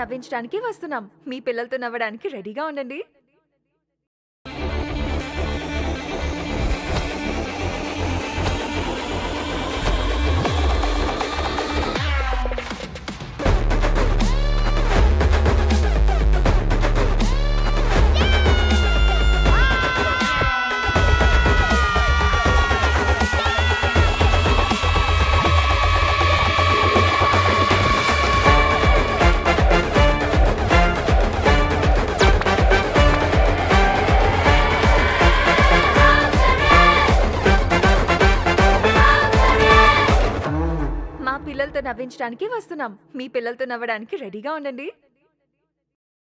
నవ్వించడానికి వస్తున్నాం. మీ పిల్లలతో నవ్వడానికి రెడీగా ఉండండి. మా పిల్లలతో నవ్వించడానికి వస్తున్నాం. మీ పిల్లలతో నవ్వడానికి రెడీగా ఉండండి.